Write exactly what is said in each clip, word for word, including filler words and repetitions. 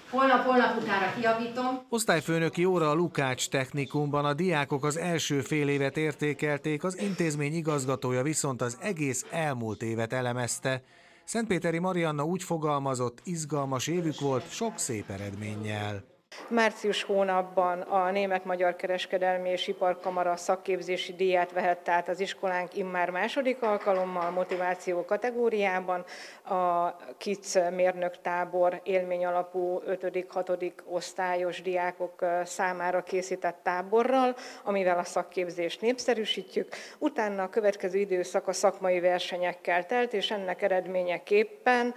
Holnap, holnap utára kijavítom. Osztályfőnöki óra a Lukács Technikumban, a diákok az első fél évet értékelték, az intézmény igazgatója viszont az egész elmúlt évet elemezte. Szentpéteri Marianna úgy fogalmazott, izgalmas évük volt, sok szép eredménnyel. Március hónapban a Német-Magyar Kereskedelmi és Iparkamara szakképzési díját vehette át az iskolánk immár második alkalommal motiváció kategóriában. A KIC mérnök tábor élmény alapú ötödik-hatodik osztályos diákok számára készített táborral, amivel a szakképzést népszerűsítjük. Utána a következő időszak a szakmai versenyekkel telt, és ennek eredményeképpen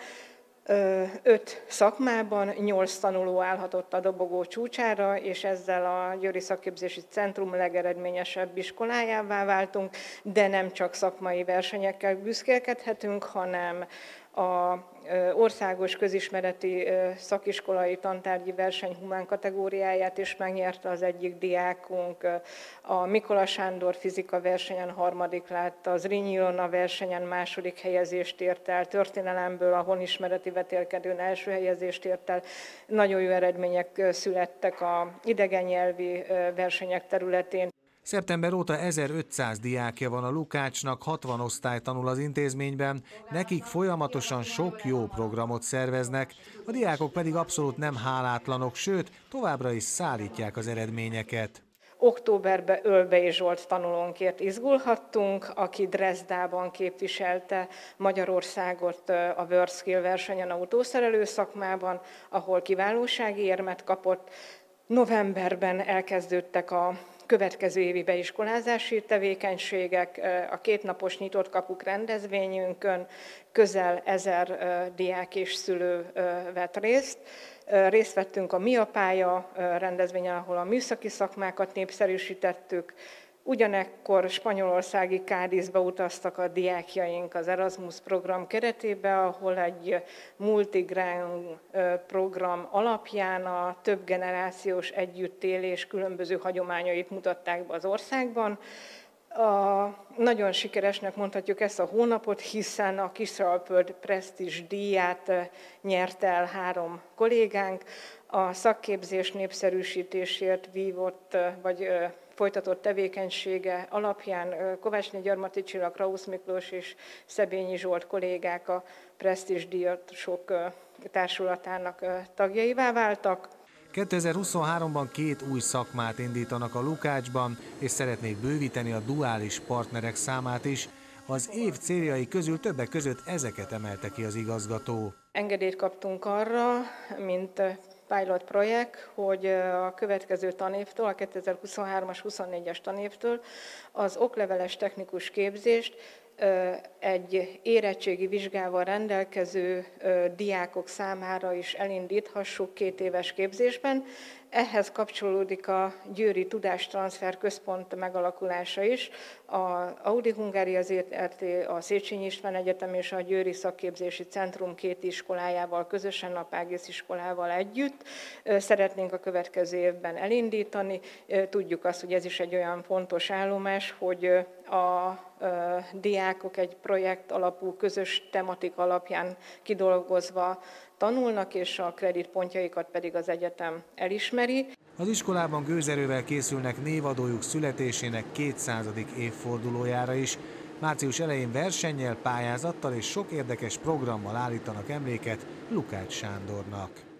Öt szakmában nyolc tanuló állhatott a dobogó csúcsára, és ezzel a Győri Szakképzési Centrum legeredményesebb iskolájává váltunk, de nem csak szakmai versenyekkel büszkélkedhetünk, hanem a országos közismereti szakiskolai tantárgyi verseny humán kategóriáját is megnyerte az egyik diákunk. A Mikola Sándor fizika versenyen harmadik lett, az Zrínyi Ilona versenyen második helyezést ért el, történelemből a honismereti vetélkedőn első helyezést ért el. Nagyon jó eredmények születtek a idegen nyelvi versenyek területén. Szeptember óta ezerötszáz diákja van a Lukácsnak, hatvan osztály tanul az intézményben, nekik folyamatosan sok jó programot szerveznek, a diákok pedig abszolút nem hálátlanok, sőt, továbbra is szállítják az eredményeket. Októberben Ölbei Zsolt tanulónkért izgulhattunk, aki Dresdában képviselte Magyarországot a WorldSkill versenyen autószerelő szakmában, ahol kiválósági érmet kapott. Novemberben elkezdődtek a következő évi beiskolázási tevékenységek, a kétnapos nyitott kapuk rendezvényünkön közel ezer diák és szülő vett részt. Részt vettünk a Mi a pálya rendezvényen, ahol a műszaki szakmákat népszerűsítettük. Ugyanekkor spanyolországi Cádizbe utaztak a diákjaink az Erasmus program keretében, ahol egy multigrán program alapján a több generációs együttélés különböző hagyományait mutatták be az országban. A, nagyon sikeresnek mondhatjuk ezt a hónapot, hiszen a Kisalföld presztízs díját nyerte el három kollégánk. A szakképzés népszerűsítésért vívott, vagy folytatott tevékenysége alapján Kovácsné Gyarmati Csilla, Krausz Miklós és Szebényi Zsolt kollégák a presztízs díjasok társulatának tagjaivá váltak. kétezer-huszonháromban két új szakmát indítanak a Lukácsban, és szeretnék bővíteni a duális partnerek számát is. Az év céljai közül többek között ezeket emelte ki az igazgató. Engedélyt kaptunk arra, mint pilot projekt, hogy a következő tanévtől, a kétezer-huszonhármas huszonnégyes tanévtől az okleveles technikus képzést egy érettségi vizsgával rendelkező diákok számára is elindíthassuk két éves képzésben. Ehhez kapcsolódik a Győri Tudástranszfer Központ megalakulása is. A Audi Hungária zé er té, a Széchenyi István Egyetem és a Győri Szakképzési Centrum két iskolájával közösen, a Págész iskolával együtt szeretnénk a következő évben elindítani. Tudjuk azt, hogy ez is egy olyan fontos állomás, hogy a diákok egy projekt alapú, közös tematika alapján kidolgozva tanulnak, és a kreditpontjaikat pedig az egyetem elismeri. Az iskolában gőzerővel készülnek névadójuk születésének kétszázadik évfordulójára is. Március elején versennyel, pályázattal és sok érdekes programmal állítanak emléket Lukács Sándornak.